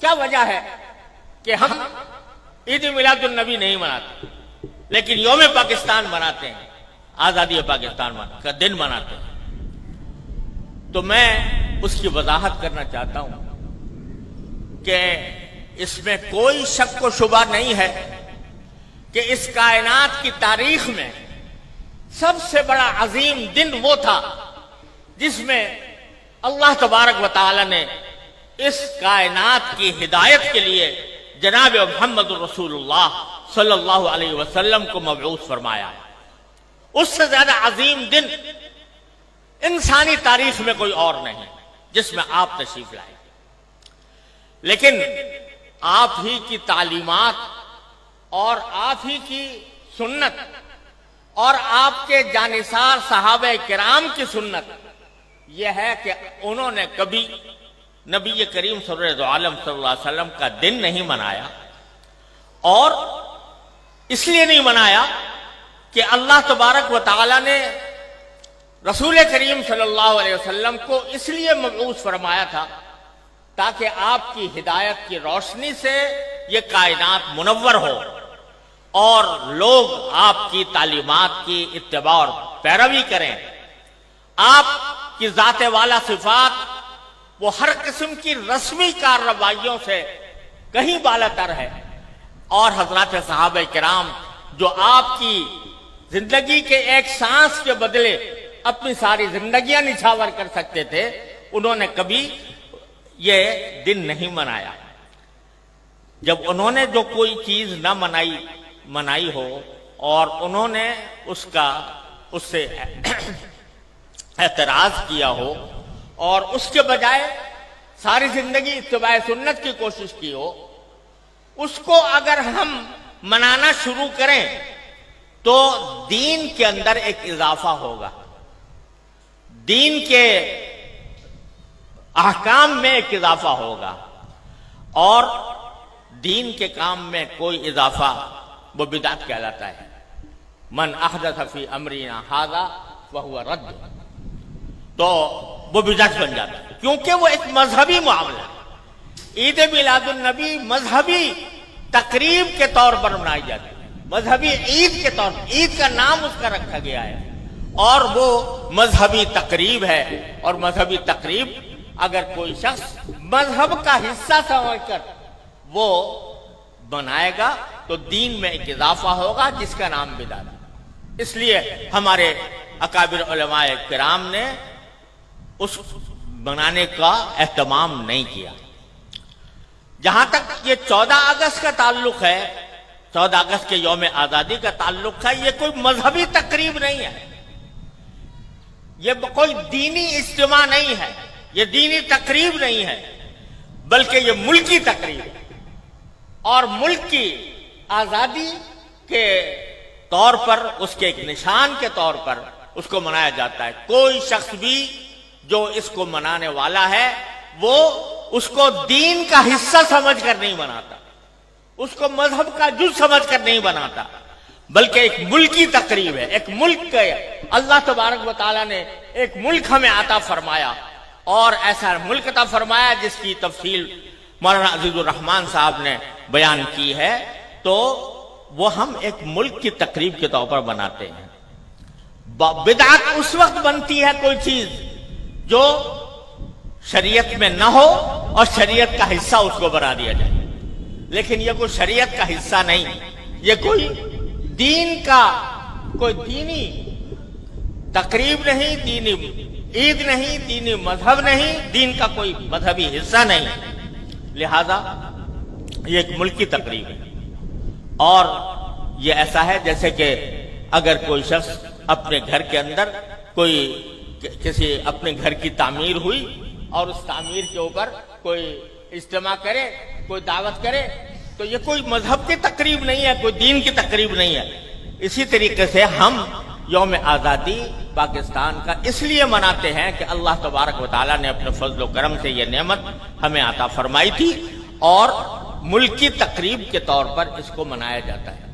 کیا وجہ ہے کہ ہم عید میلاد النبی نہیں مناتے لیکن یوم پاکستان مناتے ہیں، آزادی پاکستان کا دن مناتے ہیں؟ تو میں اس کی وضاحت کرنا چاہتا ہوں کہ اس میں کوئی شک و شبہ نہیں ہے کہ اس کائنات کی تاریخ میں سب سے بڑا عظیم دن وہ تھا جس میں اللہ تبارک و تعالی نے اس کائنات کی ہدایت کے لیے جناب محمد رسول اللہ صلی اللہ علیہ وسلم کو مبعوث فرمایا۔ اس سے زیادہ عظیم دن انسانی تاریخ میں کوئی اور نہیں جس میں آپ تشریف لائے، لیکن آپ ہی کی تعلیمات اور آپ ہی کی سنت اور آپ کے جانثار صحابہ کرام کی سنت یہ ہے کہ انہوں نے کبھی نبی کریم سرور عالم صلی اللہ علیہ وسلم کا دن نہیں منایا، اور اس لیے نہیں منایا کہ اللہ تبارک و تعالی نے رسول کریم صلی اللہ علیہ وسلم کو اس لیے مبعوث فرمایا تھا تاکہ آپ کی ہدایت کی روشنی سے یہ کائنات منور ہو اور لوگ آپ کی تعلیمات کی اتباع اور پیروی کریں۔ آپ کی ذات والا صفات وہ ہر قسم کی رسمی کارروائیوں سے کہیں بالاتر ہے، اور حضرات صحابہ کرام جو آپ کی زندگی کے ایک سانس کے بدلے اپنی ساری زندگیاں نچھاور کر سکتے تھے، انہوں نے کبھی یہ دن نہیں منایا۔ جب انہوں نے جو کوئی چیز نہ منائی ہو اور انہوں نے اس سے اعتراض کیا ہو اور اس کے بجائے ساری زندگی اتباع سنت کی کوشش کی ہو، اس کو اگر ہم منانا شروع کریں تو دین کے اندر ایک اضافہ ہوگا، دین کے احکام میں ایک اضافہ ہوگا، اور دین کے کام میں کوئی اضافہ وہ بدعت کہلاتا ہے۔ من احدث فی امرنا ھذا فہو رد، تو وہ بدعت بن جاتا ہے کیونکہ وہ ایک مذہبی معاملہ ہے۔ عید میلاد النبی مذہبی تقریب کے طور پر منائی جاتی ہے، مذہبی عید کے طور پر، عید کا نام اس کا رکھا گیا ہے، اور وہ مذہبی تقریب ہے، اور مذہبی تقریب اگر کوئی شخص مذہب کا حصہ سمجھ کر وہ بنائے گا تو دین میں ایک اضافہ ہوگا جس کا نام بدعت ہے۔ اس لیے ہمارے اکابر علماء کرام نے اس بنانے کا اہتمام نہیں کیا۔ جہاں تک یہ 14 اگست کا تعلق ہے، 14 اگست کے یوم آزادی کا تعلق ہے، یہ کوئی مذہبی تقریب نہیں ہے، یہ کوئی دینی اجتماع نہیں ہے، یہ دینی تقریب نہیں ہے، بلکہ یہ ملکی تقریب ہے، اور ملک کی آزادی کے طور پر، اس کے ایک نشان کے طور پر اس کو منایا جاتا ہے۔ کوئی شخص بھی جو اس کو منانے والا ہے وہ اس کو دین کا حصہ سمجھ کر نہیں مناتا، اس کو مذہب کا جز سمجھ کر نہیں بناتا، بلکہ ایک ملکی تقریب ہے، ایک ملک کے اللہ تبارک و تعالیٰ نے ایک ملک ہمیں عطا فرمایا، اور ایسا ملک عطا فرمایا جس کی تفصیل مولانا عزیز الرحمان صاحب نے بیان کی ہے، تو وہ ہم ایک ملک کی تقریب کے طور پر بناتے ہیں۔ بدعت اس وقت بنتی ہے کوئی چیز جو شریعت میں نہ ہو اور شریعت کا حصہ اس کو بنا دیا جائے، لیکن یہ کوئی شریعت کا حصہ نہیں، یہ کوئی دین کا کوئی دینی تقریب نہیں، دینی عید نہیں، دینی مذہب نہیں، دین کا کوئی مذہبی حصہ نہیں، لہذا یہ ایک ملکی تقریب ہے۔ اور یہ ایسا ہے جیسے کہ اگر کوئی شخص اپنے گھر کے اندر کسی اپنے گھر کی تعمیر ہوئی اور اس تعمیر کے اوپر کوئی اجتماع کرے، کوئی دعوت کرے، تو یہ کوئی مذہب کی تقریب نہیں ہے، کوئی دین کی تقریب نہیں ہے۔ اسی طریقے سے ہم یوم آزادی پاکستان کا اس لیے مناتے ہیں کہ اللہ تبارک و تعالیٰ نے اپنے فضل و کرم سے یہ نعمت ہمیں عطا فرمائی تھی، اور ملکی تقریب کے طور پر اس کو منایا جاتا ہے۔